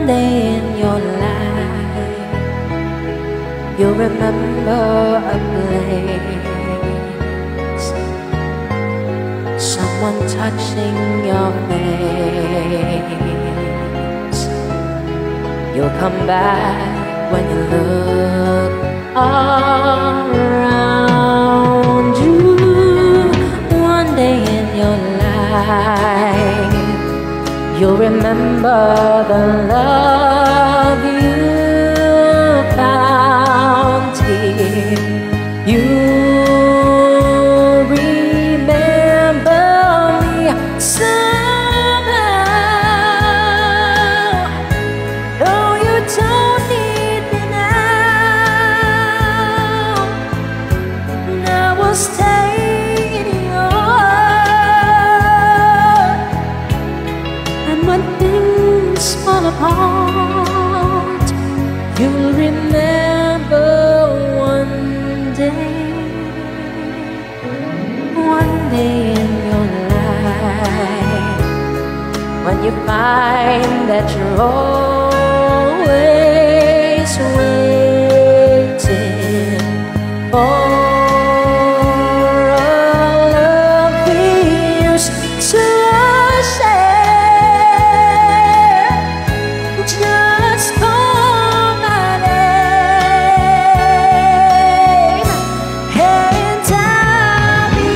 one day in your life you'll remember a place, someone touching your face. You'll come back when you look around you. One day in your life you'll remember the love you found here. You'll remember me somehow, though you don't need me now. And I will stay in your heart, and when things fall apart, you'll remember one day in your life, when you find that you're always waiting for a love we used to share. Just call my name and I'll be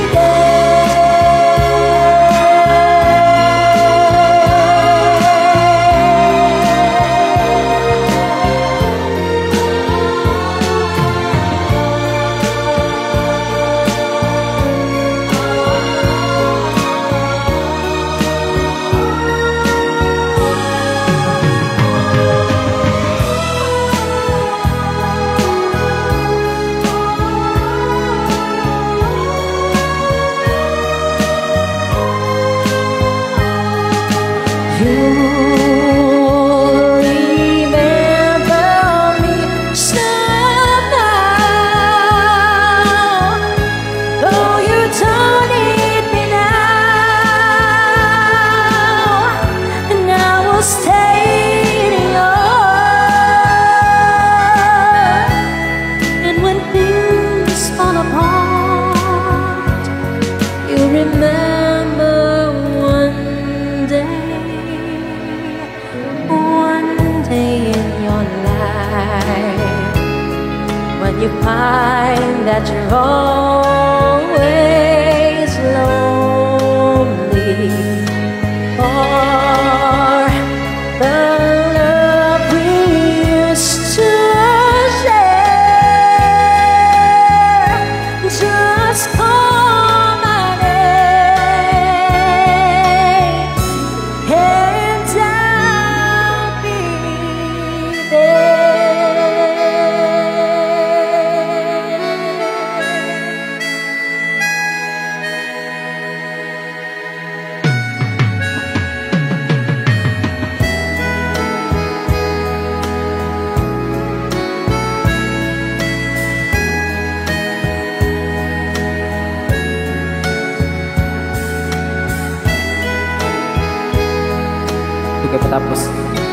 You'll remember me somehow, though you don't need me now. And I will stay in your heart, and when things fall apart, you remember one day in your life, when you find that you're always lonely for the love we used to share. Just call my name and I'll be Oke, patapos.